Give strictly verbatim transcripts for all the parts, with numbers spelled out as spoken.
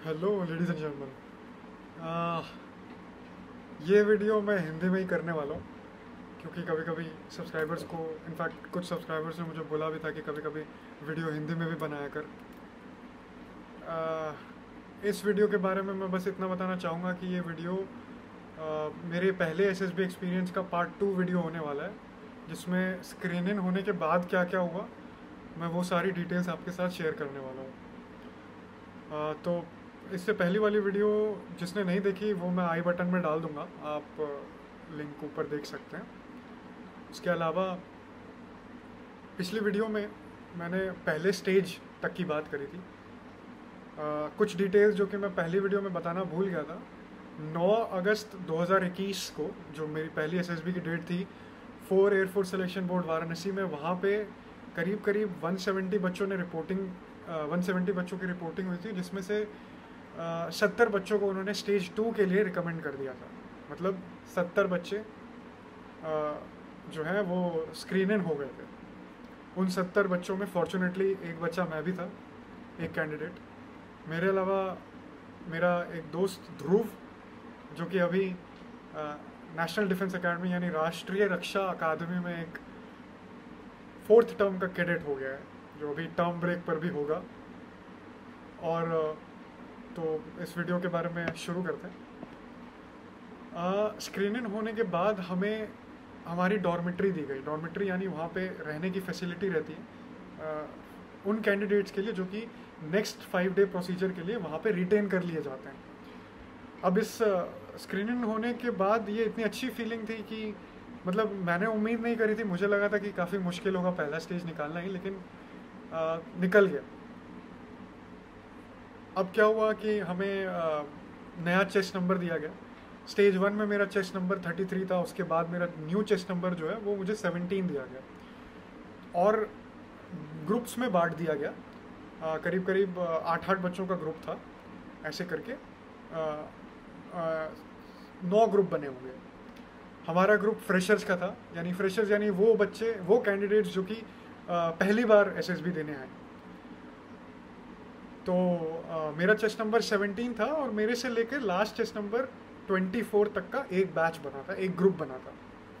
Hello ladies and gentleman. ये video मैं हिंदी में ही करने वाला हूँ क्योंकि कभी कभी सब्सक्राइबर्स को, इनफैक्ट कुछ सब्सक्राइबर्स ने मुझे बोला भी था कि कभी कभी वीडियो हिंदी में भी बनाया कर। uh, इस वीडियो के बारे में मैं बस इतना बताना चाहूँगा कि ये वीडियो uh, मेरे पहले एसएसबी एक्सपीरियंस का पार्ट टू वीडियो होने वाला है, जिसमें स्क्रीन इन होने के बाद क्या क्या हुआ मैं वो सारी डिटेल्स आपके साथ शेयर करने वाला हूँ। uh, तो इससे पहली वाली वीडियो जिसने नहीं देखी वो मैं आई बटन में डाल दूंगा, आप लिंक ऊपर देख सकते हैं। उसके अलावा पिछली वीडियो में मैंने पहले स्टेज तक की बात करी थी। आ, कुछ डिटेल्स जो कि मैं पहली वीडियो में बताना भूल गया था। नौ अगस्त दो हज़ार इक्कीस को जो मेरी पहली एसएसबी की डेट थी, four air force selection board Varanasi में, वहाँ पे करीब करीब एक सौ सत्तर बच्चों ने रिपोर्टिंग एक सौ सत्तर बच्चों की रिपोर्टिंग हुई थी, जिसमें से सत्तर बच्चों को उन्होंने स्टेज टू के लिए रिकमेंड कर दिया था। मतलब सत्तर बच्चे आ, जो हैं वो स्क्रीन इन हो गए थे। उन सत्तर बच्चों में फॉर्चुनेटली एक बच्चा मैं भी था, एक कैंडिडेट। मेरे अलावा मेरा एक दोस्त ध्रुव, जो कि अभी नेशनल डिफेंस एकेडमी यानी राष्ट्रीय रक्षा अकादमी में एक फोर्थ टर्म का कैडेट हो गया है, जो अभी टर्म ब्रेक पर भी होगा। और तो इस वीडियो के बारे में शुरू करते हैं। स्क्रीन इन होने के बाद हमें हमारी डॉर्मेट्री दी गई। डॉर्मेट्री यानी वहाँ पे रहने की फैसिलिटी रहती है आ, उन कैंडिडेट्स के लिए जो कि नेक्स्ट फाइव डे प्रोसीजर के लिए वहाँ पे रिटेन कर लिए जाते हैं। अब इस स्क्रीन इन होने के बाद ये इतनी अच्छी फीलिंग थी कि मतलब मैंने उम्मीद नहीं करी थी। मुझे लगा था कि काफ़ी मुश्किल होगा पहला स्टेज निकालना ही, लेकिन आ, निकल गया। अब क्या हुआ कि हमें आ, नया चेस्ट नंबर दिया गया। स्टेज वन में मेरा चेस्ट नंबर थर्टी थ्री था, उसके बाद मेरा न्यू चेस्ट नंबर जो है वो मुझे सेवनटीन दिया गया और ग्रुप्स में बांट दिया गया। आ, करीब करीब आठ आठ बच्चों का ग्रुप था, ऐसे करके आ, आ, नौ ग्रुप बने हुए। हमारा ग्रुप फ्रेशर्स का था, यानी फ्रेशर्स यानी वो बच्चे, वो कैंडिडेट्स जो कि पहली बार एसएसबी देने आए। तो आ, मेरा चेस्ट नंबर सेवनटीन था और मेरे से लेकर लास्ट चेस्ट नंबर चौबीस तक का एक बैच बना था, एक ग्रुप बना था।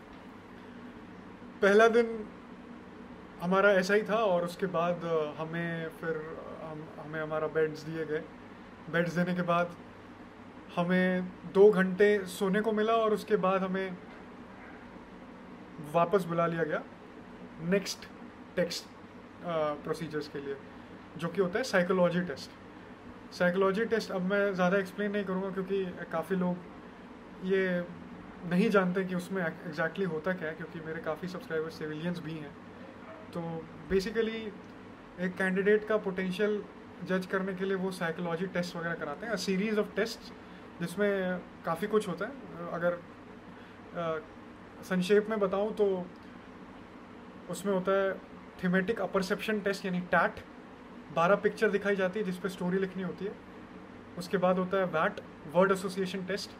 पहला दिन हमारा ऐसा ही था और उसके बाद हमें फिर हम हमें हमारा बेड्स दिए गए। बेड्स देने के बाद हमें दो घंटे सोने को मिला और उसके बाद हमें वापस बुला लिया गया नेक्स्ट टेस्ट प्रोसीजर्स के लिए, जो कि होता है साइकोलॉजी टेस्ट। साइकोलॉजी टेस्ट अब मैं ज़्यादा एक्सप्लेन नहीं करूँगा क्योंकि काफ़ी लोग ये नहीं जानते कि उसमें एग्जैक्टली होता क्या है, क्योंकि मेरे काफ़ी सब्सक्राइबर सिविलियंस भी हैं। तो बेसिकली एक कैंडिडेट का पोटेंशियल जज करने के लिए वो साइकोलॉजी टेस्ट वगैरह कराते हैं, सीरीज़ ऑफ टेस्ट, जिसमें काफ़ी कुछ होता है। अगर संक्षेप में बताऊँ तो उसमें होता है थीमेटिक अपरसेप्शन टेस्ट यानी टैट, बारह पिक्चर दिखाई जाती है जिस पे स्टोरी लिखनी होती है। उसके बाद होता है वैट, वर्ड एसोसिएशन टेस्ट।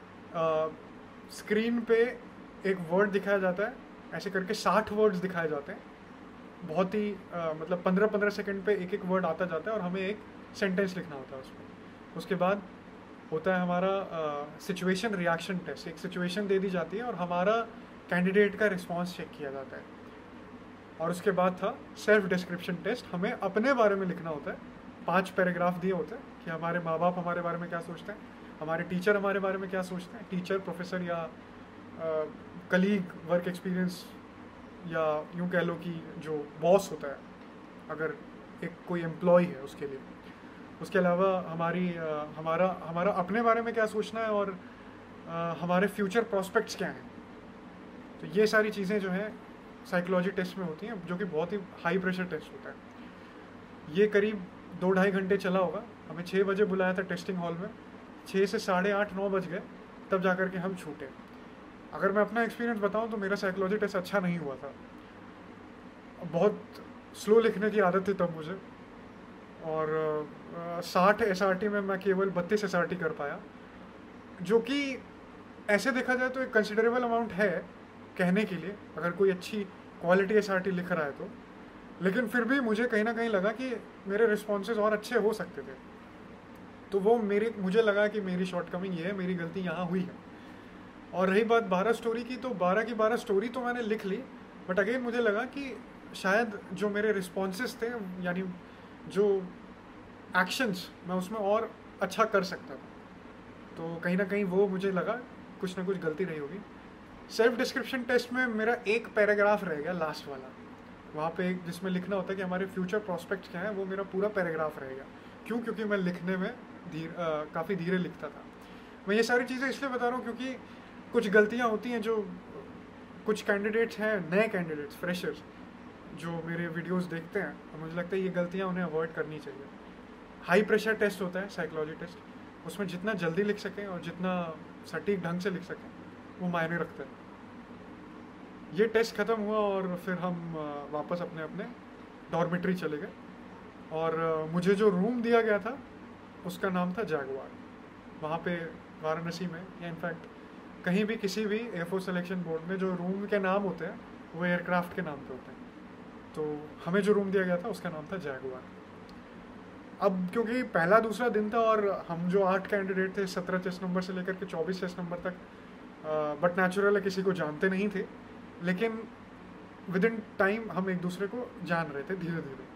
स्क्रीन पे एक वर्ड दिखाया जाता है, ऐसे करके साठ वर्ड्स दिखाए जाते हैं। बहुत ही आ, मतलब पंद्रह पंद्रह सेकंड पे एक एक वर्ड आता जाता है और हमें एक सेंटेंस लिखना होता है उसमें। उसके बाद होता है हमारा सिचुएशन रिएक्शन टेस्ट। एक सिचुएशन दे दी जाती है और हमारा कैंडिडेट का रिस्पॉन्स चेक किया जाता है। और उसके बाद था सेल्फ डिस्क्रिप्शन टेस्ट। हमें अपने बारे में लिखना होता है, पांच पैराग्राफ दिए होते हैं कि हमारे माँ बाप हमारे बारे में क्या सोचते हैं, हमारे टीचर हमारे बारे में क्या सोचते हैं, टीचर, प्रोफेसर या कलीग, वर्क एक्सपीरियंस, या यूँ कह लो कि जो बॉस होता है अगर एक कोई एम्प्लॉय है उसके लिए। उसके अलावा हमारी आ, हमारा हमारा अपने बारे में क्या सोचना है और आ, हमारे फ्यूचर प्रॉस्पेक्ट्स क्या हैं। तो ये सारी चीज़ें जो हैं साइकोलॉजी टेस्ट में होती हैं, जो कि बहुत ही हाई प्रेशर टेस्ट होता है। ये करीब दो ढाई घंटे चला होगा। हमें छः बजे बुलाया था टेस्टिंग हॉल में, छः से साढ़े आठ नौ बज गए तब जा कर के हम छूटे। अगर मैं अपना एक्सपीरियंस बताऊं तो मेरा साइकोलॉजी टेस्ट अच्छा नहीं हुआ था। बहुत स्लो लिखने की आदत थी तब मुझे, और साठ एस आर टी में मैं केवल बत्तीस एस आर टी कर पाया, जो कि ऐसे देखा जाए तो एक कंसिडरेबल अमाउंट है कहने के लिए अगर कोई अच्छी क्वालिटी एस आर टी लिख रहा है तो। लेकिन फिर भी मुझे कहीं ना कहीं लगा कि मेरे रिस्पॉन्सेज और अच्छे हो सकते थे। तो वो मेरे मुझे लगा कि मेरी शॉर्टकमिंग ये है, मेरी गलती यहाँ हुई है। और रही बात बारह स्टोरी की, तो बारह की बारह स्टोरी तो मैंने लिख ली, बट अगेन मुझे लगा कि शायद जो मेरे रिस्पॉन्सेस थे, यानी जो एक्शंस, मैं उसमें और अच्छा कर सकता था। तो कहीं ना कहीं वो मुझे लगा कुछ ना कुछ गलती रही होगी। सेल्फ डिस्क्रिप्शन टेस्ट में मेरा एक पैराग्राफ रह गया, लास्ट वाला, वहाँ पे एक जिसमें लिखना होता है कि हमारे फ्यूचर प्रोस्पेक्ट्स क्या है, वो मेरा पूरा पैराग्राफ रहेगा। क्यों? क्योंकि मैं लिखने में धीर काफ़ी धीरे लिखता था। मैं ये सारी चीज़ें इसलिए बता रहा हूँ क्योंकि कुछ गलतियाँ होती हैं जो कुछ कैंडिडेट्स हैं, नए कैंडिडेट्स, फ्रेशर्स, जो मेरे वीडियोस देखते हैं, और मुझे लगता है ये गलतियाँ उन्हें अवॉइड करनी चाहिए। हाई प्रेशर टेस्ट होता है, साइकोलॉजी टेस्ट, उसमें जितना जल्दी लिख सकें और जितना सटीक ढंग से लिख सकें वो मायने रखता है। ये टेस्ट ख़त्म हुआ और फिर हम वापस अपने अपने डॉर्मेट्री चले गए, और मुझे जो रूम दिया गया था उसका नाम था जैगुआर। वहाँ पे वाराणसी में, या इनफैक्ट कहीं भी किसी भी एयरफोर्स सिलेक्शन बोर्ड में जो रूम के नाम होते हैं वो एयरक्राफ्ट के नाम पे होते हैं। तो हमें जो रूम दिया गया था उसका नाम था जैगुआर। अब क्योंकि पहला दूसरा दिन था और हम जो आठ कैंडिडेट थे, सत्रह चेस्ट नंबर से लेकर के चौबीस चेस्ट नंबर तक, बट नेचुरल है किसी को जानते नहीं थे, लेकिन विद इन टाइम हम एक दूसरे को जान रहे थे धीरे धीरे।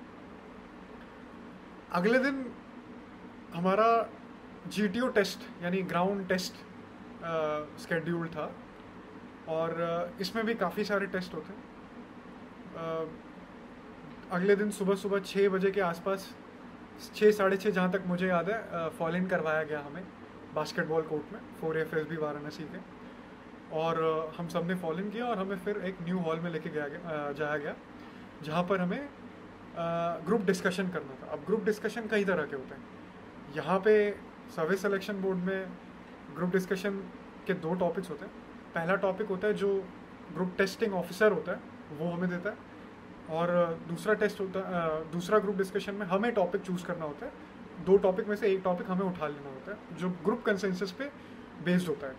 अगले दिन हमारा जी टी ओ टेस्ट यानी ग्राउंड टेस्ट स्केड्यूल था, और uh, इसमें भी काफ़ी सारे टेस्ट होते हैं। uh, अगले दिन सुबह सुबह छः बजे के आसपास, छः साढ़े छः जहाँ तक मुझे याद है, फॉल इन करवाया गया हमें बास्केटबॉल कोर्ट में, four F S B Varanasi के, और uh, हम सब ने फॉल इन किया और हमें फिर एक न्यू हॉल में लेके गया गया जाया गया, जहाँ पर हमें ग्रुप डिस्कशन करना था। अब ग्रुप डिस्कशन कई तरह के होते हैं। यहाँ पे सर्विस सिलेक्शन बोर्ड में ग्रुप डिस्कशन के दो टॉपिक्स होते हैं। पहला टॉपिक होता है जो ग्रुप टेस्टिंग ऑफिसर होता है वो हमें देता है, और दूसरा टेस्ट होता है, दूसरा ग्रुप डिस्कशन में हमें टॉपिक चूज़ करना होता है। दो टॉपिक में से एक टॉपिक हमें उठा लेना होता है जो ग्रुप कंसेंसस पे बेस्ड होता है।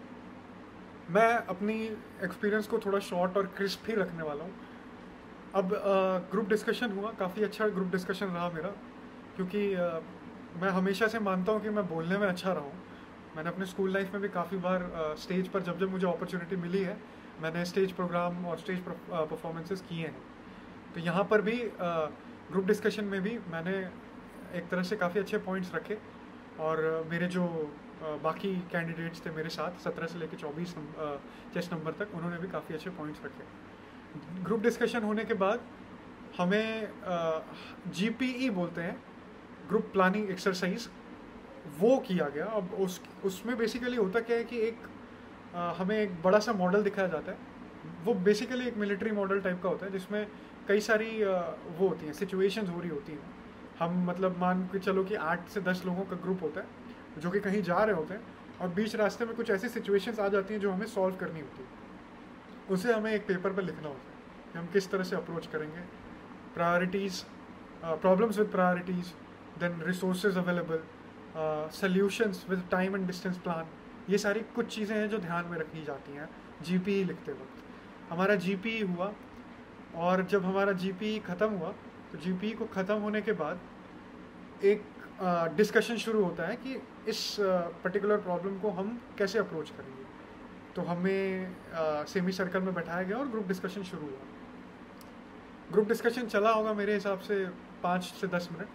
मैं अपनी एक्सपीरियंस को थोड़ा शॉर्ट और क्रिस्प ही रखने वाला हूँ। अब ग्रुप डिस्कशन हुआ, काफ़ी अच्छा ग्रुप डिस्कशन रहा मेरा, क्योंकि आ, मैं हमेशा से मानता हूँ कि मैं बोलने में अच्छा रहा हूँ। मैंने अपने स्कूल लाइफ में भी काफ़ी बार स्टेज पर जब जब मुझे अपॉर्चुनिटी मिली है, मैंने स्टेज प्रोग्राम और स्टेज परफॉर्मेंसेस किए हैं। तो यहाँ पर भी ग्रुप डिस्कशन में भी मैंने एक तरह से काफ़ी अच्छे पॉइंट्स रखे, और मेरे जो आ, बाकी कैंडिडेट्स थे मेरे साथ सत्रह से लेकर चौबीस चेस्ट नंबर तक, उन्होंने भी काफ़ी अच्छे पॉइंट्स रखे। ग्रुप डिस्कशन होने के बाद हमें जी पी ई बोलते हैं, ग्रुप प्लानिंग एक्सरसाइज, वो किया गया। अब उस उसमें बेसिकली होता क्या है कि एक आ, हमें एक बड़ा सा मॉडल दिखाया जाता है। वो बेसिकली एक मिलिट्री मॉडल टाइप का होता है, जिसमें कई सारी आ, वो होती हैं, सिचुएशंस हो रही होती हैं। हम मतलब मान के चलो कि आठ से दस लोगों का ग्रुप होता है जो कि कहीं जा रहे होते हैं, और बीच रास्ते में कुछ ऐसी सिचुएशंस आ जाती हैं जो हमें सॉल्व करनी होती है। उसे हमें एक पेपर पर लिखना होता है कि हम किस तरह से अप्रोच करेंगे। Priorities, problems with priorities, then resources available, solutions with time and distance plan, ये सारी कुछ चीज़ें हैं जो ध्यान में रखनी जाती हैं जी पी ई लिखते वक्त। हमारा जी पी ई हुआ, और जब हमारा जी पी ई ख़त्म हुआ तो जी पी ई को ख़त्म होने के बाद एक डिस्कशन uh, शुरू होता है कि इस पर्टिकुलर uh, प्रॉब्लम को हम कैसे अप्रोच करेंगे। तो हमें सेमी uh, सर्कल में बैठाया गया और ग्रुप डिस्कशन शुरू हुआ। ग्रुप डिस्कशन चला होगा मेरे हिसाब से पाँच से दस मिनट।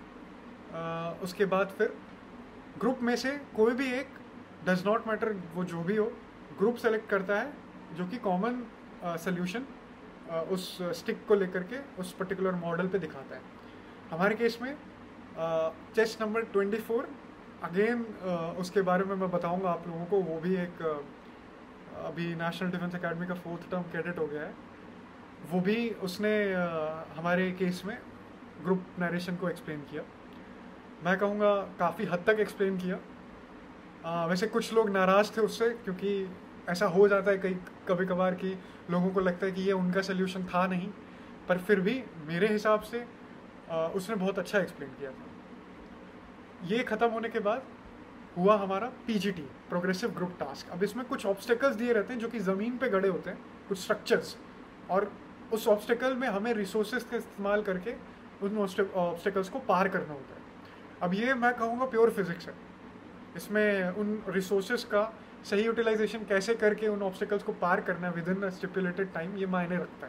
uh, उसके बाद फिर ग्रुप में से कोई भी एक, डज नॉट मैटर वो जो भी हो, ग्रुप सेलेक्ट करता है जो कि कॉमन सल्यूशन उस स्टिक को लेकर के उस पर्टिकुलर मॉडल पे दिखाता है। हमारे केस में chest number twenty four, again उसके बारे में मैं बताऊंगा आप लोगों को। वो भी एक uh, अभी नेशनल डिफेंस एकेडमी का फोर्थ टर्म कैडेट हो गया है। वो भी उसने uh, हमारे केस में ग्रुप नरेशन को एक्सप्लेन किया। मैं कहूँगा काफ़ी हद तक एक्सप्लेन किया। uh, वैसे कुछ लोग नाराज़ थे उससे, क्योंकि ऐसा हो जाता है कई कभी कभार कि लोगों को लगता है कि ये उनका सल्यूशन था नहीं, पर फिर भी मेरे हिसाब से Uh, उसने बहुत अच्छा एक्सप्लेन किया था। ये ख़त्म होने के बाद हुआ हमारा P G T, progressive group task. अब इसमें कुछ ऑब्स्टेकल्स दिए रहते हैं जो कि ज़मीन पे गड़े होते हैं, कुछ स्ट्रक्चर्स, और उस ऑब्स्टेकल में हमें रिसोर्सेज का इस्तेमाल करके उन ऑब्स्टेकल्स को पार करना होता है। अब ये मैं कहूँगा प्योर फिजिक्स है, इसमें उन रिसोर्सेज का सही यूटिलाइजेशन कैसे करके उन ऑब्स्टिकल्स को पार करना है विद इन स्टिपुलेटेड टाइम, ये मायने रखता है।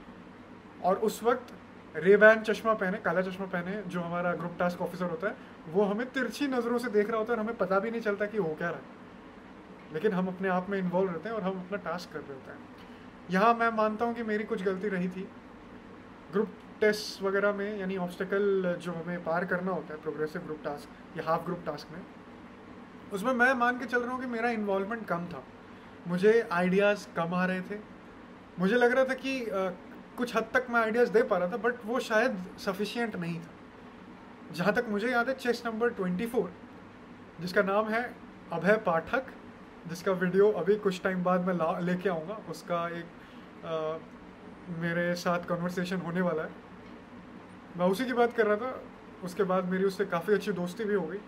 और उस वक्त रेबैन चश्मा पहने, काला चश्मा पहने, जो हमारा ग्रुप टास्क ऑफिसर होता है, वो हमें तिरछी नज़रों से देख रहा होता है और हमें पता भी नहीं चलता कि हो क्या रहा है, लेकिन हम अपने आप में इन्वॉल्व रहते हैं और हम अपना टास्क कर रहे होते हैं। यहाँ मैं मानता हूँ कि मेरी कुछ गलती रही थी ग्रुप टेस्ट वगैरह में, यानी ऑब्स्टिकल जो हमें पार करना होता है प्रोग्रेसिव ग्रुप टास्क या हाफ ग्रुप टास्क में, उसमें मैं मान के चल रहा हूँ कि मेरा इन्वॉल्वमेंट कम था, मुझे आइडियाज़ कम आ रहे थे, मुझे लग रहा था कि आ, कुछ हद तक मैं आइडियाज़ दे पा रहा था, बट वो शायद सफिशिएंट नहीं था। जहाँ तक मुझे याद है, चेस नंबर ट्वेंटी फोर, जिसका नाम है अभय पाठक, जिसका वीडियो अभी कुछ टाइम बाद मैं ला लेके आऊँगा, उसका एक आ, मेरे साथ कन्वर्सेशन होने वाला है, मैं उसी की बात कर रहा था। उसके बाद मेरी उससे काफ़ी अच्छी दोस्ती भी हो गई।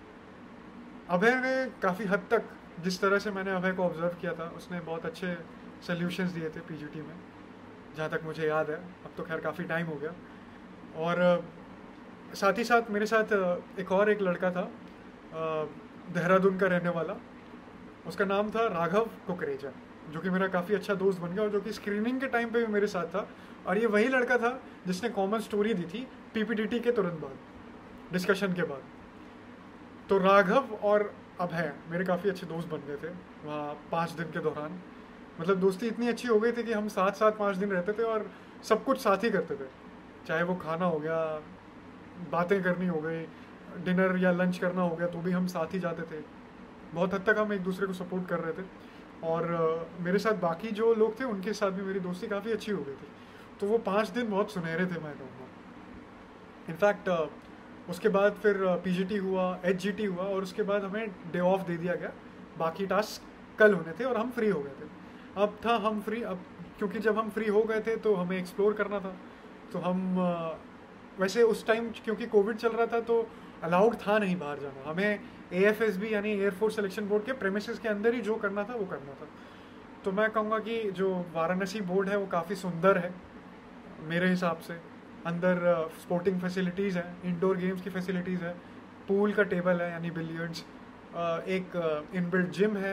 अभय ने काफ़ी हद तक, जिस तरह से मैंने अभय को ऑब्जर्व किया था, उसने बहुत अच्छे सल्यूशंस दिए थे पीजीटी में, जहाँ तक मुझे याद है। अब तो खैर काफ़ी टाइम हो गया। और साथ ही साथ मेरे साथ एक और एक लड़का था, देहरादून का रहने वाला, उसका नाम था राघव कुकरेजा, जो कि मेरा काफ़ी अच्छा दोस्त बन गया और जो कि स्क्रीनिंग के टाइम पे भी मेरे साथ था। और ये वही लड़का था जिसने कॉमन स्टोरी दी थी पीपीटीटी के तुरंत बाद, डिस्कशन के बाद। तो राघव और अभय मेरे काफ़ी अच्छे दोस्त बन गए थे वहाँ पाँच दिन के दौरान। मतलब दोस्ती इतनी अच्छी हो गई थी कि हम साथ साथ पाँच दिन रहते थे और सब कुछ साथ ही करते थे, चाहे वो खाना हो गया, बातें करनी हो गई, डिनर या लंच करना हो गया, तो भी हम साथ ही जाते थे। बहुत हद तक हम एक दूसरे को सपोर्ट कर रहे थे। और uh, मेरे साथ बाकी जो लोग थे उनके साथ भी मेरी दोस्ती काफ़ी अच्छी हो गई थी। तो वो पाँच दिन बहुत सुनहरे थे, मैं कहूँगा। इनफैक्ट uh, उसके बाद फिर पीजीटी uh, हुआ, एचजीटी हुआ, और उसके बाद हमें डे ऑफ दे दिया गया। बाकी टास्क कल होने थे और हम फ्री हो गए थे। अब था हम फ्री, अब क्योंकि जब हम फ्री हो गए थे तो हमें एक्सप्लोर करना था। तो हम uh, वैसे उस टाइम क्योंकि कोविड चल रहा था तो अलाउड था नहीं बाहर जाना, हमें एएफएसबी यानी एयरफोर्स सिलेक्शन बोर्ड के प्रेमिसेस के अंदर ही जो करना था वो करना था। तो मैं कहूँगा कि जो वाराणसी बोर्ड है वो काफ़ी सुंदर है मेरे हिसाब से। अंदर स्पोर्टिंग फैसिलिटीज़ हैं, इंडोर गेम्स की फैसिलिटीज़ है, पूल का टेबल है यानी बिलियर्ड्स, एक इनबिल्ट जिम है,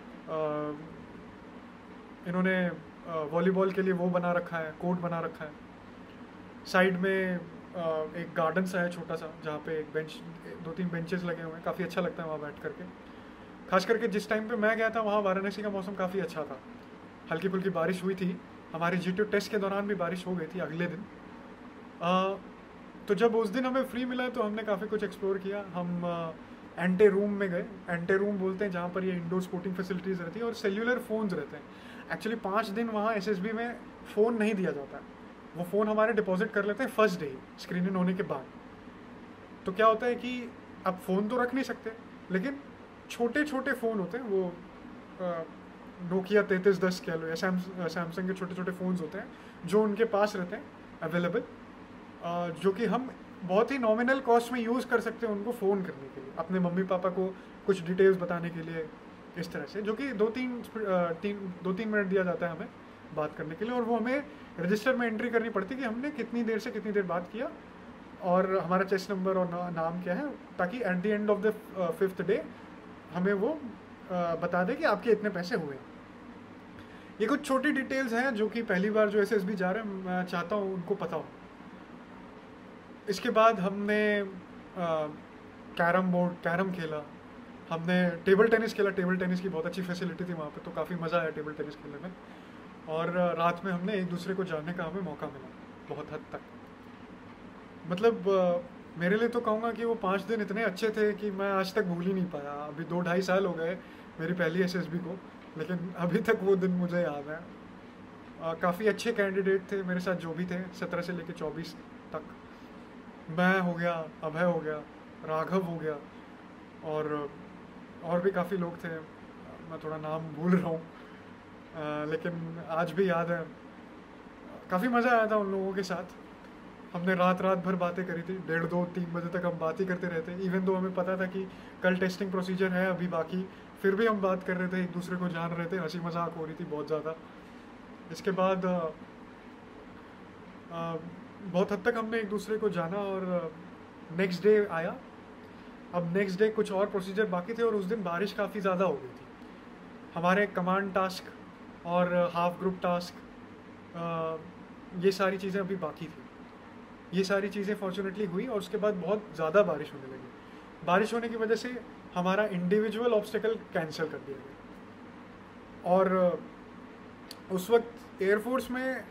इन्होंने वॉलीबॉल के लिए वो बना रखा है, कोर्ट बना रखा है। साइड में एक गार्डन सा है छोटा सा, जहाँ पे एक बेंच, दो तीन बेंचेस लगे हुए हैं, काफ़ी अच्छा लगता है वहाँ बैठ करके। खास करके जिस टाइम पे मैं गया था वहाँ वाराणसी का मौसम काफ़ी अच्छा था, हल्की फुल्की बारिश हुई थी। हमारे जीटीओ टेस्ट के दौरान भी बारिश हो गई थी अगले दिन। आ, तो जब उस दिन हमें फ्री मिला तो हमने काफ़ी कुछ एक्सप्लोर किया। हम एंटे रूम में गए, एंटे रूम बोलते हैं जहाँ पर ये इंडोर स्पोर्टिंग फैसिलिटीज़ रहती है और सेल्यूलर फ़ोन्स रहते हैं। एक्चुअली पाँच दिन वहाँ एसएसबी में फ़ोन नहीं दिया जाता, वो फ़ोन हमारे डिपॉजिट कर लेते हैं फर्स्ट डे स्क्रीन इन होने के बाद। तो क्या होता है कि अब फ़ोन तो रख नहीं सकते, लेकिन छोटे छोटे फ़ोन होते हैं, वो नोकिया तैंतीस दस कह लो या सैमसंग के छोटे छोटे फ़ोन्स होते हैं जो उनके पास रहते हैं अवेलेबल, जो कि हम बहुत ही नॉमिनल कॉस्ट में यूज़ कर सकते हैं उनको फ़ोन करने के लिए, अपने मम्मी पापा को कुछ डिटेल्स बताने के लिए, इस तरह से, जो कि दो तीन तीन दो तीन मिनट दिया जाता है हमें बात करने के लिए। और वो हमें रजिस्टर में एंट्री करनी पड़ती है कि हमने कितनी देर से कितनी देर बात किया और हमारा चेस्ट नंबर और ना, नाम क्या है, ताकि at the end of the fifth day हमें वो आ, बता दे कि आपके इतने पैसे हुए। ये कुछ छोटी डिटेल्स हैं जो कि पहली बार जो एसएसबी जा रहे हैं मैं चाहता हूँ उनको पता हो। इसके बाद हमने कैरम बोर्ड कैरम खेला, हमने टेबल टेनिस खेला। टेबल टेनिस की बहुत अच्छी फैसिलिटी थी वहाँ पे, तो काफ़ी मज़ा आया टेबल टेनिस खेलने में। और रात में हमने एक दूसरे को जानने का हमें मौका मिला बहुत हद तक। मतलब मेरे लिए तो कहूँगा कि वो पाँच दिन इतने अच्छे थे कि मैं आज तक भूल ही नहीं पाया। अभी दो ढाई साल हो गए मेरी पहली एसएसबी को, लेकिन अभी तक वो दिन मुझे याद है। काफ़ी अच्छे कैंडिडेट थे मेरे साथ जो भी थे, सत्रह से लेकर चौबीस तक। मैं हो गया, अभय हो गया, राघव हो गया, और और भी काफ़ी लोग थे, मैं थोड़ा नाम भूल रहा हूँ, लेकिन आज भी याद है। काफ़ी मज़ा आया था उन लोगों के साथ। हमने रात रात भर बातें करी थी, डेढ़ दो तीन बजे तक हम बात ही करते रहते। इवन दो हमें पता था कि कल टेस्टिंग प्रोसीजर है अभी बाकी, फिर भी हम बात कर रहे थे, एक दूसरे को जान रहे थे, हंसी मजाक हो रही थी बहुत ज़्यादा। इसके बाद आ, आ, बहुत हद तक हमने एक दूसरे को जाना, और नेक्स्ट डे आया अब नेक्स्ट डे कुछ और प्रोसीजर बाकी थे और उस दिन बारिश काफ़ी ज़्यादा हो गई थी। हमारे कमांड टास्क और हाफ ग्रुप टास्क, ये सारी चीज़ें अभी बाकी थी। ये सारी चीज़ें फॉर्चुनेटली हुई और उसके बाद बहुत ज़्यादा बारिश होने लगी। बारिश होने की वजह से हमारा इंडिविजुअल ऑब्स्टिकल कैंसिल कर दिया गया और उस वक्त एयरफोर्स में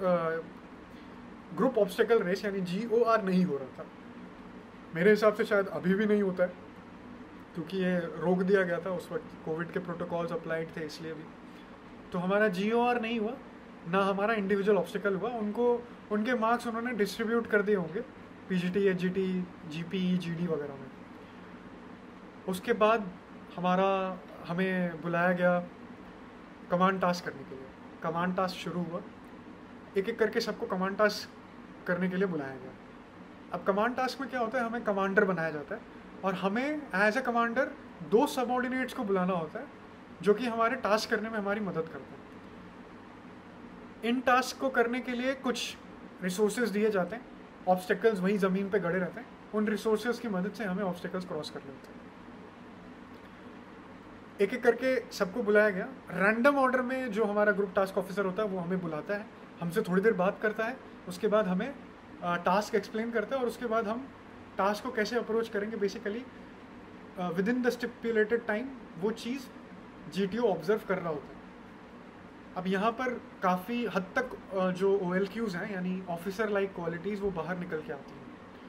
ग्रुप ऑब्स्टिकल रेस यानी जी ओ आर नहीं हो रहा था। मेरे हिसाब से शायद अभी भी नहीं होता है क्योंकि ये रोक दिया गया था उस वक्त, कोविड के प्रोटोकॉल्स अप्लाइड थे इसलिए भी। तो हमारा जी ओ आर नहीं हुआ, ना हमारा इंडिविजुअल ऑब्स्टिकल हुआ। उनको उनके मार्क्स उन्होंने डिस्ट्रीब्यूट कर दिए होंगे P G T, H G T, G P E, G D वगैरह में। उसके बाद हमारा हमें बुलाया गया कमांड टास्क करने के लिए। कमांड टास्क शुरू हुआ, एक एक करके सबको कमांड टास्क करने के लिए बुलाया गया। अब कमांड टास्क में क्या होता है, हमें कमांडर बनाया जाता है और हमें एज ए कमांडर दो सबऑर्डिनेट्स को बुलाना होता है जो कि हमारे टास्क करने में हमारी मदद करते हैं। इन टास्क को करने के लिए कुछ रिसोर्सेज दिए जाते हैं, ऑब्स्टेकल्स वहीं ज़मीन पे गड़े रहते हैं, उन रिसोर्सेज की मदद से हमें ऑब्स्टेकल्स क्रॉस करने होते हैं। एक एक करके सबको बुलाया गया। रैंडम ऑर्डर में जो हमारा ग्रुप टास्क ऑफिसर होता है वो हमें बुलाता है, हमसे थोड़ी देर बात करता है, उसके बाद हमें टास्क एक्सप्लेन करता है और उसके बाद हम टास्क को कैसे अप्रोच करेंगे basically within the stipulated time वो चीज़ जी टी ओ ऑब्जर्व कर रहा होता है। अब यहाँ पर काफ़ी हद तक uh, जो ओ एल क्यूज़ हैं यानी ऑफिसर लाइक क्वालिटीज़ वो बाहर निकल के आती हैं।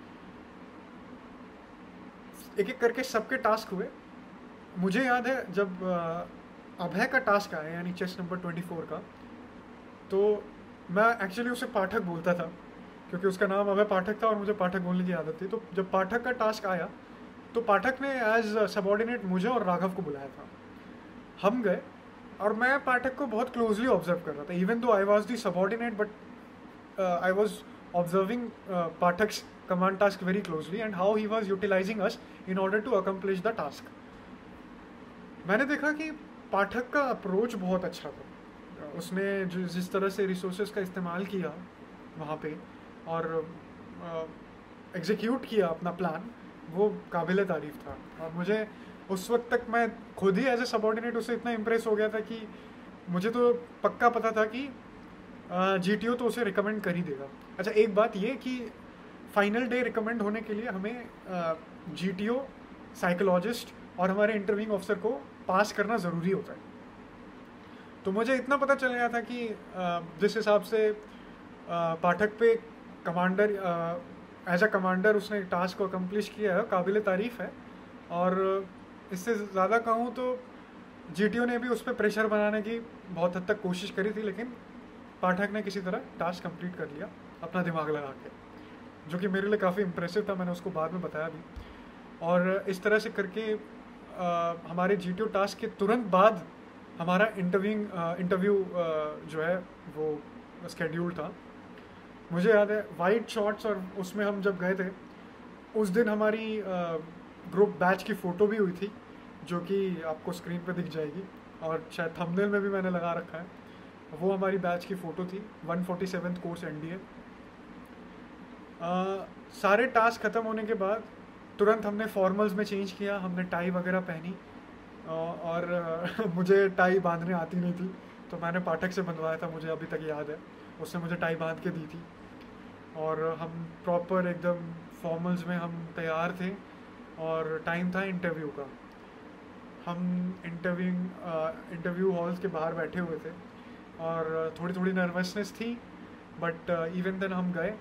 एक एक करके सबके टास्क हुए। मुझे याद है जब uh, अभय का टास्क आया यानी चेस्ट नंबर ट्वेंटी फोर का, तो मैं एक्चुअली उसे पाठक बोलता था क्योंकि उसका नाम अभय पाठक था और मुझे पाठक बोलने की आदत थी। तो जब पाठक का टास्क आया तो पाठक ने एज सबऑर्डिनेट मुझे और राघव को बुलाया था। हम गए और मैं पाठक को बहुत क्लोजली ऑब्जर्व कर रहा था, even though I was the subordinate but I was observing Pathak's command task very closely and how he was utilizing us in order to accomplish the task. मैंने देखा कि पाठक का अप्रोच बहुत अच्छा था। उसने जो जिस तरह से रिसोर्सेज का इस्तेमाल किया वहाँ पे और एग्जीक्यूट uh, किया अपना प्लान, वो काबिल तारीफ था। और मुझे उस वक्त तक मैं खुद ही एज ए सबऑर्डिनेट उससे इतना इम्प्रेस हो गया था कि मुझे तो पक्का पता था कि जी टी ओ तो उसे रिकमेंड कर ही देगा। अच्छा, एक बात ये कि फाइनल डे रिकमेंड होने के लिए हमें जी टी ओ, साइकोलॉजिस्ट और हमारे इंटरव्यूइंग ऑफिसर को पास करना ज़रूरी होता है। तो मुझे इतना पता चल गया था कि uh, जिस हिसाब से uh, पाठक पे कमांडर एज अ कमांडर उसने टास्क को अकम्प्लिश किया है, काबिल तारीफ़ है। और इससे ज़्यादा कहूँ तो जी टी ओ ने भी उस पर प्रेशर बनाने की बहुत हद तक कोशिश करी थी, लेकिन पाठक ने किसी तरह टास्क कंप्लीट कर लिया अपना दिमाग लगा के, जो कि मेरे लिए काफ़ी इम्प्रेसिव था। मैंने उसको बाद में बताया भी। और इस तरह से करके आ, हमारे जी टी ओ टास्क के तुरंत बाद हमारा इंटरव्यूइंग इंटरव्यू जो है वो स्केड्यूल था। मुझे याद है वाइट शॉर्ट्स, और उसमें हम जब गए थे उस दिन हमारी ग्रुप बैच की फ़ोटो भी हुई थी जो कि आपको स्क्रीन पे दिख जाएगी और शायद थंबनेल में भी मैंने लगा रखा है। वो हमारी बैच की फ़ोटो थी, one forty seventh course N D A. सारे टास्क ख़त्म होने के बाद तुरंत हमने फॉर्मल्स में चेंज किया, हमने टाई वगैरह पहनी और मुझे टाई बांधने आती नहीं थी तो मैंने पाठक से बंधवाया था, मुझे अभी तक याद है। उसने मुझे टाई बांध के दी थी और हम प्रॉपर एकदम फॉर्मल्स में हम तैयार थे और टाइम था इंटरव्यू का। हम इंटरव्यू इंटरव्यू हॉल्स के बाहर बैठे हुए थे और थोड़ी थोड़ी नर्वसनेस थी, बट इवन देन हम गए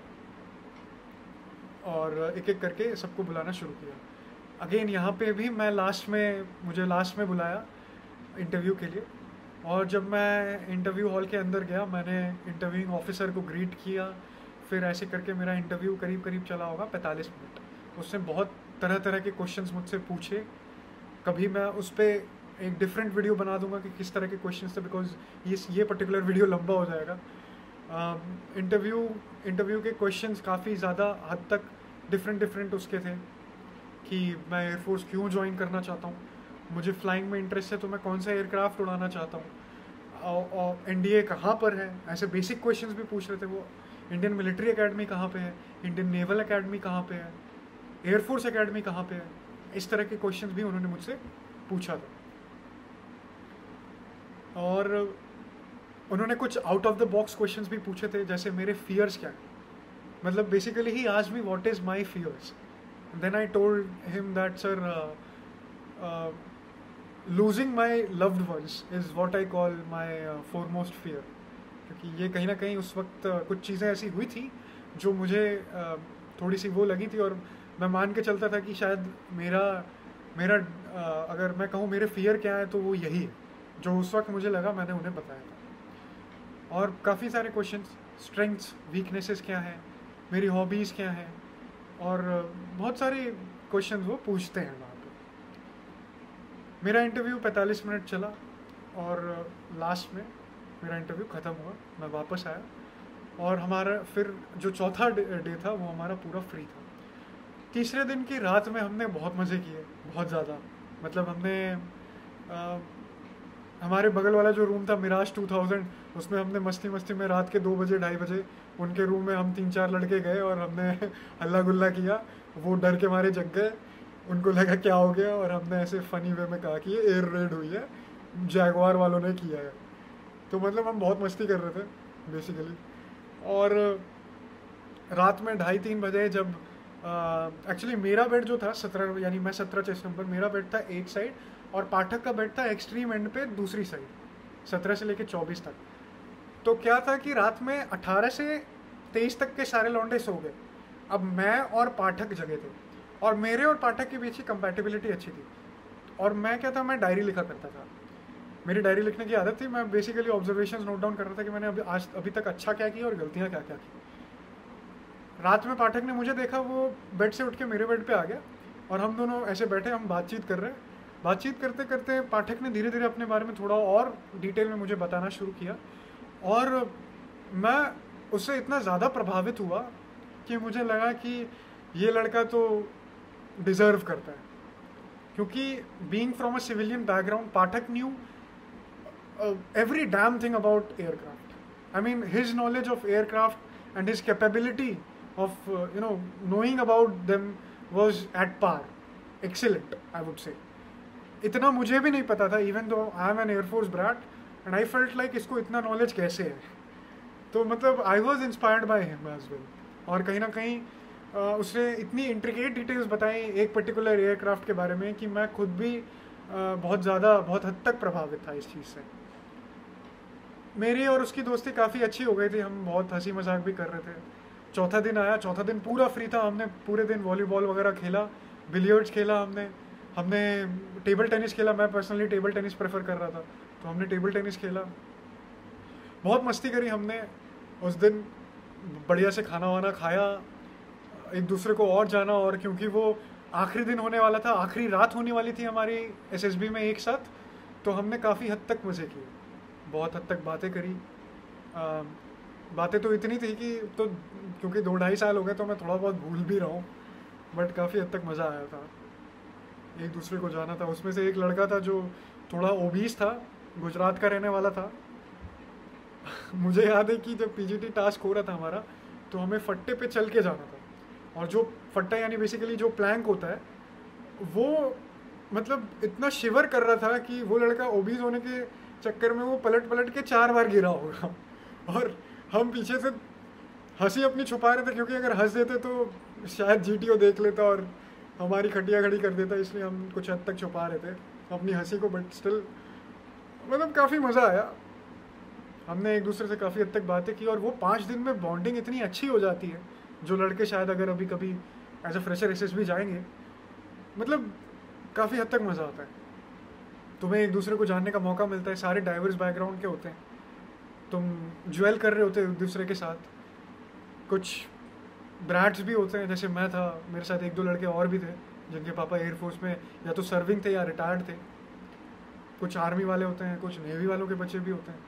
और एक एक करके सबको बुलाना शुरू किया। अगेन यहाँ पे भी मैं लास्ट में मुझे लास्ट में बुलाया इंटरव्यू के लिए, और जब मैं इंटरव्यू हॉल के अंदर गया मैंने इंटरव्यूइंग ऑफिसर को ग्रीट किया। फिर ऐसे करके मेरा इंटरव्यू करीब करीब चला होगा पैंतालीस मिनट। उसने बहुत तरह तरह के क्वेश्चंस मुझसे पूछे। कभी मैं उस पर एक डिफरेंट वीडियो बना दूंगा कि किस तरह के क्वेश्चंस थे, बिकॉज ये ये पर्टिकुलर वीडियो लंबा हो जाएगा। इंटरव्यू इंटरव्यू के क्वेश्चंस काफ़ी ज़्यादा हद तक डिफरेंट डिफरेंट उसके थे कि मैं एयरफोर्स क्यों ज्वाइन करना चाहता हूँ, मुझे फ्लाइंग में इंटरेस्ट है तो मैं कौन सा एयरक्राफ्ट उड़ाना चाहता हूँ, और एन डी ए कहाँ पर है, ऐसे बेसिक क्वेश्चंस भी पूछ रहे थे वो। इंडियन मिलिट्री एकेडमी कहाँ पे है, इंडियन नेवल एकेडमी कहाँ पे है, एयरफोर्स एकेडमी कहाँ पे है, इस तरह के क्वेश्चंस भी उन्होंने मुझसे पूछा था। और उन्होंने कुछ out of the box questions भी पूछे थे, जैसे मेरे फियर्स क्या हैं। मतलब basically he asked me what is my fears, then I told him that sir losing my loved ones is what I call my foremost fear. क्योंकि ये कहीं ना कहीं उस वक्त uh, कुछ चीज़ें ऐसी हुई थी जो मुझे uh, थोड़ी सी वो लगी थी, और मैं मान के चलता था कि शायद मेरा मेरा uh, अगर मैं कहूँ मेरे फियर क्या है तो वो यही है जो उस वक्त मुझे लगा, मैंने उन्हें बताया था। और काफ़ी सारे क्वेश्चंस, स्ट्रेंथ्स वीकनेसेस क्या हैं, मेरी हॉबीज़ क्या हैं, और बहुत सारे क्वेश्चंस वो पूछते हैं वहाँ पे। मेरा इंटरव्यू पैंतालीस मिनट चला और लास्ट में मेरा इंटरव्यू ख़त्म हुआ, मैं वापस आया, और हमारा फिर जो चौथा डे था वो हमारा पूरा फ्री था। तीसरे दिन की रात में हमने बहुत मज़े किए, बहुत ज़्यादा। मतलब हमने आ, हमारे बगल वाला जो रूम था मिराज टू थाउजेंड, उसमें हमने मस्ती मस्ती में रात के दो बजे ढाई बजे उनके रूम में हम तीन चार लड़के गए और हमने हल्ला गुल्ला किया। वो डर के मारे जग गए, उनको लगा क्या हो गया, और हमने ऐसे फ़नी वे में कहा कि ये एयर रेड हुई है, जैगवार वालों ने किया है। तो मतलब हम बहुत मस्ती कर रहे थे बेसिकली। और रात में ढाई तीन बजे जब एक्चुअली uh, मेरा बेड जो था सत्रह, यानी मैं सत्रह चेस्ट नंबर, मेरा बेड था एक साइड और पाठक का बेड था एक्सट्रीम एंड पे दूसरी साइड, सत्रह से लेके चौबीस तक। तो क्या था कि रात में अठारह से तेईस तक के सारे लौंडे सो गए। अब मैं और पाठक जगे थे, और मेरे और पाठक के बीच की कंपैटिबिलिटी अच्छी थी। और मैं क्या था, मैं डायरी लिखा करता था, मेरी डायरी लिखने की आदत थी। मैं बेसिकली ऑब्जर्वेशंस नोट डाउन कर रहा था कि मैंने अभी आज अभी तक अच्छा क्या किया और गलतियाँ क्या क्या की। रात में पाठक ने मुझे देखा, वो बेड से उठ के मेरे बेड पे आ गया, और हम दोनों ऐसे बैठे, हम बातचीत कर रहे हैं। बातचीत करते करते पाठक ने धीरे धीरे अपने बारे में थोड़ा और डिटेल में मुझे बताना शुरू किया, और मैं उससे इतना ज़्यादा प्रभावित हुआ कि मुझे लगा कि ये लड़का तो डिज़र्व करता है। क्योंकि being from a civilian background, Pathak knew every damn thing about aircraft. I mean his knowledge of aircraft and his capability of uh, you know knowing about them was at par, excellent I would say. इतना मुझे भी नहीं पता था, even though I am an Air Force brat and I felt like इसको इतना knowledge कैसे है। तो मतलब I was inspired by him as well। और कहीं ना कहीं uh, उसने इतनी इंट्रिकेट डिटेल्स बताई एक पर्टिकुलर एयरक्राफ्ट के बारे में कि मैं खुद भी uh, बहुत ज़्यादा बहुत हद तक प्रभावित था इस चीज़ से। मेरी और उसकी दोस्ती काफ़ी अच्छी हो गई थी, हम बहुत हंसी मजाक भी कर रहे थे। चौथा दिन आया, चौथा दिन पूरा फ्री था। हमने पूरे दिन वॉलीबॉल वगैरह खेला, बिलियर्ड्स खेला, हमने हमने टेबल टेनिस खेला। मैं पर्सनली टेबल टेनिस प्रेफर कर रहा था, तो हमने टेबल टेनिस खेला, बहुत मस्ती करी हमने उस दिन। बढ़िया से खाना वाना खाया, एक दूसरे को और जाना, और क्योंकि वो आखिरी दिन होने वाला था, आखिरी रात होने वाली थी हमारी एसएसबी में एक साथ, तो हमने काफ़ी हद तक मज़े किए, बहुत हद तक बातें करी। आ, बातें तो इतनी थी कि तो क्योंकि दो ढाई साल हो गए तो मैं थोड़ा बहुत भूल भी रहा हूँ, बट काफ़ी हद तक मज़ा आया था, एक दूसरे को जाना था। उसमें से एक लड़का था जो थोड़ा ओबीस था, गुजरात का रहने वाला था। मुझे याद है कि जब पीजीटी टास्क हो रहा था हमारा, तो हमें फट्टे पे चल के जाना था, और जो फट्टा यानी बेसिकली जो प्लैंक होता है, वो मतलब इतना शिवर कर रहा था कि वो लड़का ओबीस होने के चक्कर में वो पलट पलट के चार बार गिरा होगा, और हम पीछे से हंसी अपनी छुपा रहे थे, क्योंकि अगर हंस देते तो शायद जीटीओ देख लेता और हमारी खटिया खड़ी कर देता, इसलिए हम कुछ हद तक छुपा रहे थे अपनी हंसी को। बट स्टिल मतलब काफ़ी मज़ा आया, हमने एक दूसरे से काफ़ी हद तक बातें की, और वो पाँच दिन में बॉन्डिंग इतनी अच्छी हो जाती है, जो लड़के शायद अगर अभी कभी एज अ फ्रेशर एसएसबी जाएंगे, मतलब काफ़ी हद तक मज़ा आता है। तुम्हें एक दूसरे को जानने का मौका मिलता है, सारे डाइवर्स बैकग्राउंड के होते हैं, तुम ज्वेल कर रहे होते एक दूसरे के साथ। कुछ ब्रैट्स भी होते हैं, जैसे मैं था, मेरे साथ एक दो लड़के और भी थे जिनके पापा एयरफोर्स में या तो सर्विंग थे या रिटायर्ड थे। कुछ आर्मी वाले होते हैं, कुछ नेवी वालों के बच्चे भी होते हैं।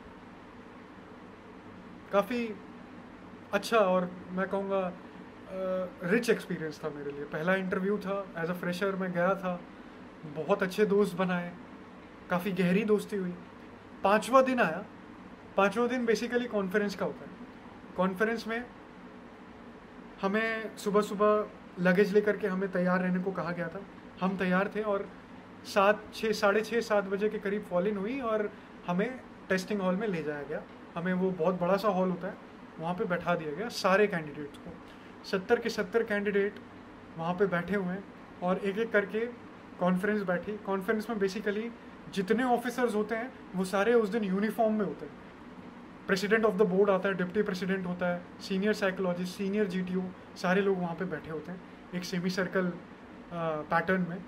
काफ़ी अच्छा और मैं कहूँगा रिच एक्सपीरियंस था मेरे लिए। पहला इंटरव्यू था, एज अ फ्रेशर मैं गया था, बहुत अच्छे दोस्त बनाए, काफ़ी गहरी दोस्ती हुई। पाँचवा दिन आया, पाँचवा दिन बेसिकली कॉन्फ्रेंस का होता है। कॉन्फ्रेंस में हमें सुबह सुबह लगेज लेकर के हमें तैयार रहने को कहा गया था। हम तैयार थे और सात छः साढ़े छः सात बजे के करीब फॉल इन हुई और हमें टेस्टिंग हॉल में ले जाया गया। हमें वो बहुत बड़ा सा हॉल होता है, वहाँ पे बैठा दिया गया सारे कैंडिडेट्स को। सत्तर के सत्तर कैंडिडेट वहाँ पे बैठे हुए हैं और एक एक करके कॉन्फ्रेंस बैठी। कॉन्फ्रेंस में बेसिकली जितने ऑफिसर्स होते हैं वो सारे उस दिन यूनिफॉर्म में होते हैं। प्रेसिडेंट ऑफ द बोर्ड आता है, डिप्टी प्रेसिडेंट होता है, सीनियर साइकोलॉजिस्ट, सीनियर जीटीओ, सारे लोग वहाँ पे बैठे होते हैं एक सेमी सर्कल पैटर्न में।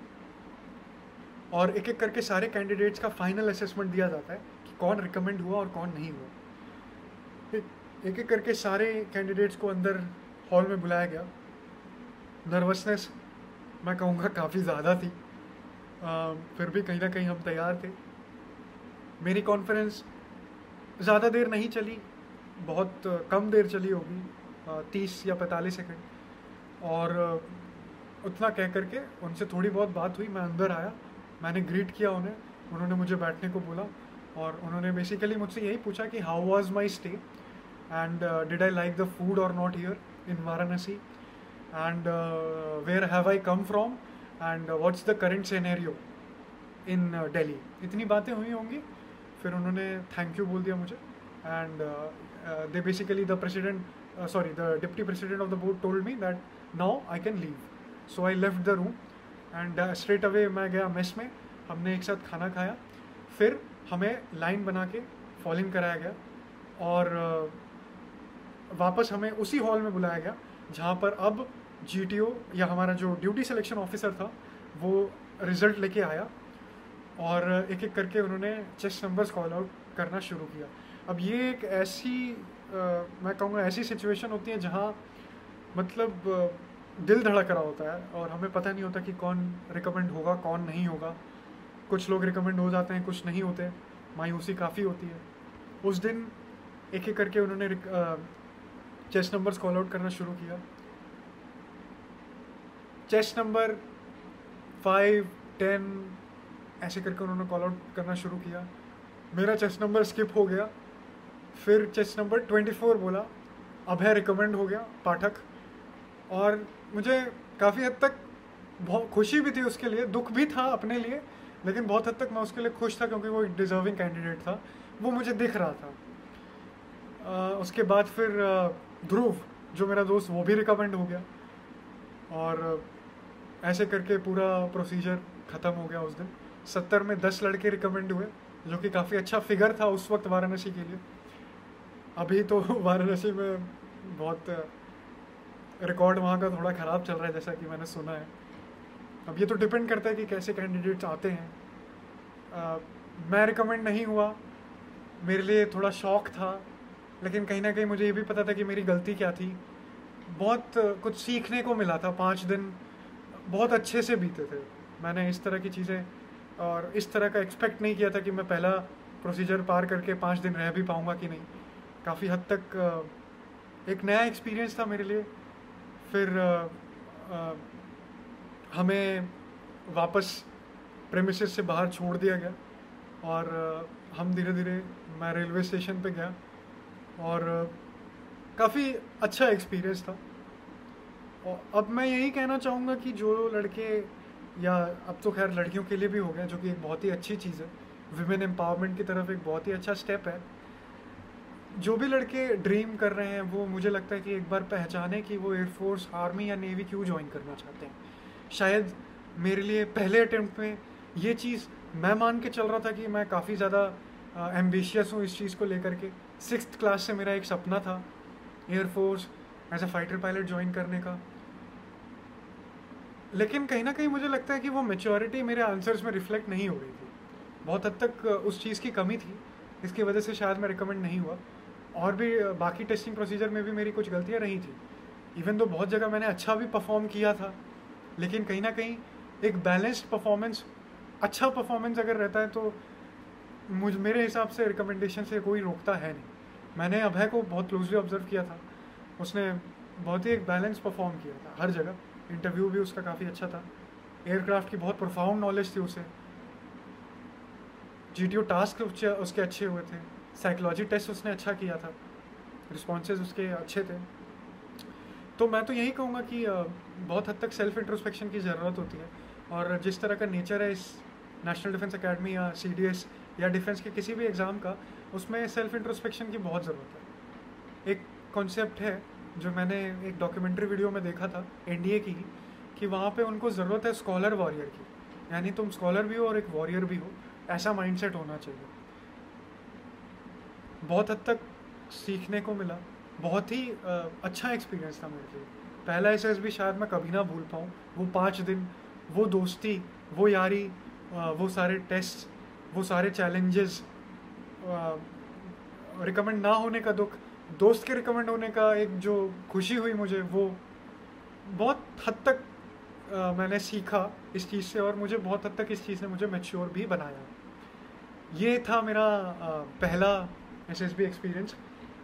और एक एक करके सारे कैंडिडेट्स का फाइनल असेसमेंट दिया जाता है कि कौन रिकमेंड हुआ और कौन नहीं हुआ। एक एक करके सारे कैंडिडेट्स को अंदर हॉल में बुलाया गया। नर्वसनेस मैं कहूँगा काफ़ी ज़्यादा थी, आ, फिर भी कहीं ना कहीं हम तैयार थे। मेरी कॉन्फ्रेंस ज़्यादा देर नहीं चली, बहुत कम देर चली होगी, तीस या पैंतालीस सेकंड। और उतना कह करके उनसे थोड़ी बहुत बात हुई। मैं अंदर आया, मैंने ग्रीट किया उन्हें, उन्होंने मुझे बैठने को बोला और उन्होंने बेसिकली मुझसे यही पूछा कि how was my stay and did I like the food और not here in Varanasi and where have I come from and what's the current scenario in Delhi. इतनी बातें हुई होंगी। फिर उन्होंने थैंक यू बोल दिया मुझे and they basically the president sorry the deputy president of the board told me that now I can leave. So I left the room and straight away मैं गया मेस में। हमने एक साथ खाना खाया, फिर हमें लाइन बना के फॉल इन कराया गया और uh, वापस हमें उसी हॉल में बुलाया गया जहाँ पर अब जीटीओ या हमारा जो ड्यूटी सिलेक्शन ऑफिसर था वो रिज़ल्ट लेके आया और एक एक करके उन्होंने चेस्ट नंबर्स कॉल आउट करना शुरू किया। अब ये एक ऐसी uh, मैं कहूँगा ऐसी सिचुएशन होती है जहाँ मतलब uh, दिल धड़क रहा होता है और हमें पता नहीं होता कि कौन रिकमेंड होगा कौन नहीं होगा। कुछ लोग रिकमेंड हो जाते हैं, कुछ नहीं होते, मायूसी काफ़ी होती है। उस दिन एक एक करके उन्होंने चेस्ट नंबर्स कॉल आउट करना शुरू किया। चेस्ट नंबर फाइव टेन ऐसे करके उन्होंने कॉल आउट करना शुरू किया। मेरा चेस्ट नंबर स्किप हो गया। फिर चेस्ट नंबर ट्वेंटी फोर बोला, अभय रिकमेंड हो गया, पाठक। और मुझे काफ़ी हद तक बहुत खुशी भी थी उसके लिए, दुख भी था अपने लिए, लेकिन बहुत हद तक मैं उसके लिए खुश था क्योंकि वो एक डिज़र्विंग कैंडिडेट था, वो मुझे दिख रहा था। आ, उसके बाद फिर ध्रुव जो मेरा दोस्त वो भी रिकमेंड हो गया और ऐसे करके पूरा प्रोसीजर ख़त्म हो गया उस दिन। सत्तर में दस लड़के रिकमेंड हुए जो कि काफ़ी अच्छा फिगर था उस वक्त वाराणसी के लिए। अभी तो वाराणसी में बहुत रिकॉर्ड वहाँ का थोड़ा ख़राब चल रहा है जैसा कि मैंने सुना है। अब ये तो डिपेंड करता है कि कैसे कैंडिडेट्स आते हैं। आ, मैं रिकमेंड नहीं हुआ, मेरे लिए थोड़ा शौक था, लेकिन कहीं ना कहीं मुझे ये भी पता था कि मेरी गलती क्या थी। बहुत कुछ सीखने को मिला था, पाँच दिन बहुत अच्छे से बीते थे। मैंने इस तरह की चीज़ें और इस तरह का एक्सपेक्ट नहीं किया था कि मैं पहला प्रोसीजर पार करके पाँच दिन रह भी पाऊँगा कि नहीं। काफ़ी हद तक एक नया एक्सपीरियंस था मेरे लिए। फिर आ, आ, हमें वापस प्रेमिसेस से बाहर छोड़ दिया गया और आ, हम धीरे धीरे मैं रेलवे स्टेशन पे गया और काफ़ी अच्छा एक्सपीरियंस था। और अब मैं यही कहना चाहूँगा कि जो लड़के, या अब तो खैर लड़कियों के लिए भी हो गया जो कि एक बहुत ही अच्छी चीज़ है, विमेन एम्पावरमेंट की तरफ एक बहुत ही अच्छा स्टेप है। जो भी लड़के ड्रीम कर रहे हैं वो मुझे लगता है कि एक बार पहचाने कि वो एयरफोर्स, आर्मी या नेवी क्यों ज्वाइन करना चाहते हैं। शायद मेरे लिए पहले अटेम्प्ट में ये चीज़ मैं मान के चल रहा था कि मैं काफ़ी ज़्यादा एम्बिशियस हूँ इस चीज़ को लेकर के। सिक्स्थ क्लास से मेरा एक सपना था air force as a fighter pilot join करने का, लेकिन कहीं ना कहीं मुझे लगता है कि वो मैच्योरिटी मेरे आंसर्स में रिफ्लेक्ट नहीं हो रही थी। बहुत हद तक उस चीज़ की कमी थी, इसकी वजह से शायद मैं रिकमेंड नहीं हुआ। और भी बाकी टेस्टिंग प्रोसीजर में भी मेरी कुछ गलतियाँ रही थी। इवन तो बहुत जगह मैंने अच्छा भी परफॉर्म किया था, लेकिन कहीं ना कहीं एक बैलेंस्ड परफॉर्मेंस, अच्छा परफॉर्मेंस अगर रहता है तो मुझ मेरे हिसाब से रिकमेंडेशन से कोई रोकता है नहीं। मैंने अभय को बहुत क्लोजली ऑब्जर्व किया था, उसने बहुत ही एक बैलेंस परफॉर्म किया था हर जगह। इंटरव्यू भी उसका काफ़ी अच्छा था, एयरक्राफ्ट की बहुत प्रोफाउंड नॉलेज थी उसे, जीटीओ टास्क उसके अच्छे हुए थे, साइकोलॉजी टेस्ट उसने अच्छा किया था, रिस्पॉन्सेज उसके अच्छे थे। तो मैं तो यही कहूँगा कि बहुत हद तक सेल्फ इंट्रोस्पेक्शन की ज़रूरत होती है। और जिस तरह का नेचर है इस नेशनल डिफेंस एकेडमी या सी डी एस या डिफेंस के किसी भी एग्ज़ाम का, उसमें सेल्फ इंट्रोस्पेक्शन की बहुत ज़रूरत है। एक कॉन्सेप्ट है जो मैंने एक डॉक्यूमेंट्री वीडियो में देखा था एन डी ए की, कि वहाँ पे उनको ज़रूरत है स्कॉलर वॉरियर की, यानी तुम स्कॉलर भी हो और एक वॉरियर भी हो, ऐसा माइंडसेट होना चाहिए। बहुत हद तक सीखने को मिला, बहुत ही आ, अच्छा एक्सपीरियंस था मेरे लिए। पहला एस एस बी शायद मैं कभी ना भूल पाऊँ। वो पाँच दिन, वो दोस्ती, वो यारी, आ, वो सारे टेस्ट, वो सारे चैलेंजेस, रिकमेंड ना होने का दुख, दोस्त के रिकमेंड होने का एक जो खुशी हुई मुझे, वो बहुत हद तक आ, मैंने सीखा इस चीज़ से, और मुझे बहुत हद तक इस चीज़ ने मुझे मैच्योर भी बनाया। ये था मेरा आ, पहला एस एस बी एक्सपीरियंस।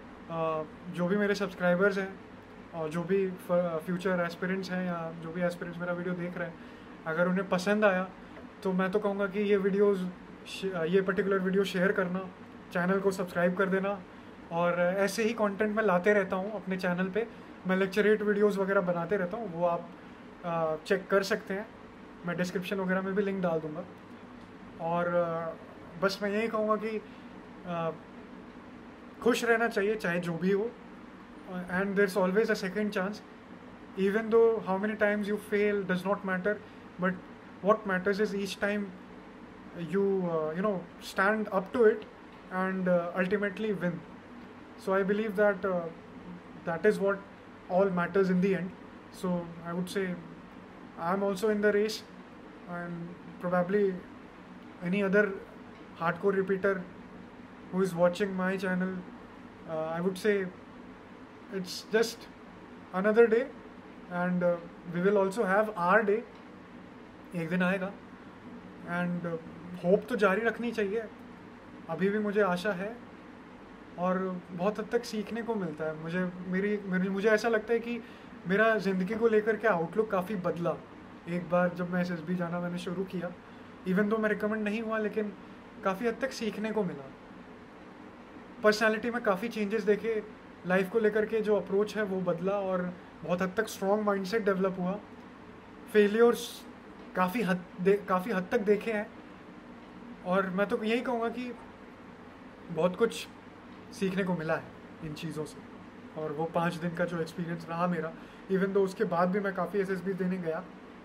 जो भी मेरे सब्सक्राइबर्स हैं और जो भी फ्यूचर एस्पिरेंट्स हैं या जो भी एस्पिरेंट्स मेरा वीडियो देख रहे हैं, अगर उन्हें पसंद आया तो मैं तो कहूँगा कि ये वीडियोस ये पर्टिकुलर वीडियो शेयर करना, चैनल को सब्सक्राइब कर देना, और ऐसे ही कंटेंट मैं लाते रहता हूँ अपने चैनल पे। मैं लेक्चरेट वीडियोस वगैरह बनाते रहता हूँ, वो आप चेक कर सकते हैं, मैं डिस्क्रिप्शन वगैरह में भी लिंक डाल दूँगा। और बस मैं यही कहूँगा कि आ, खुश रहना चाहिए चाहे जो भी हो, and there is always a second chance. Even though how many times you fail does not matter, but what matters is each time you uh, you know stand up to it and uh, ultimately win. So I believe that uh, that is what all matters in the end. So I would say I'm also in the race, and probably any other hardcore repeater who is watching my channel, uh, I would say it's just another day, and uh, we will also have our day. एक दिन आएगा, and hope तो जारी रखनी चाहिए। अभी भी मुझे आशा है और बहुत हद तक सीखने को मिलता है मुझे। मेरी मेरी मुझे ऐसा लगता है कि मेरा ज़िंदगी को लेकर के आउटलुक काफ़ी बदला एक बार जब मैं एस एस बी जाना मैंने शुरू किया। इवन दो मैं रिकमेंड नहीं हुआ, लेकिन काफ़ी हद तक सीखने को मिला। पर्सनैलिटी में काफ़ी चेंजेस देखे, लाइफ को लेकर के जो अप्रोच है वो बदला, और बहुत हद तक स्ट्रॉन्ग माइंडसेट डेवलप हुआ। फेलियर्स काफ़ी हद दे काफ़ी हद तक देखे हैं, और मैं तो यही कहूँगा कि बहुत कुछ सीखने को मिला है इन चीज़ों से। और वो पाँच दिन का जो एक्सपीरियंस रहा मेरा, इवन दो उसके बाद भी मैं काफ़ी एस एस बी देने गया,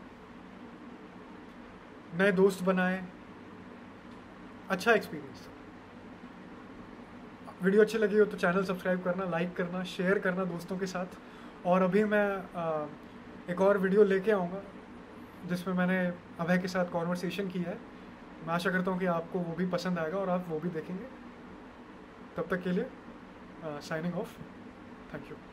नए दोस्त बनाए, अच्छा एक्सपीरियंस। वीडियो अच्छी लगी हो तो चैनल सब्सक्राइब करना, लाइक करना, शेयर करना दोस्तों के साथ। और अभी मैं आ, एक और वीडियो लेके आऊँगा जिसमें मैंने अभय के साथ कॉन्वर्सेशन किया है। मैं आशा करता हूँ कि आपको वो भी पसंद आएगा और आप वो भी देखेंगे। तब तक के लिए साइनिंग ऑफ, थैंक यू।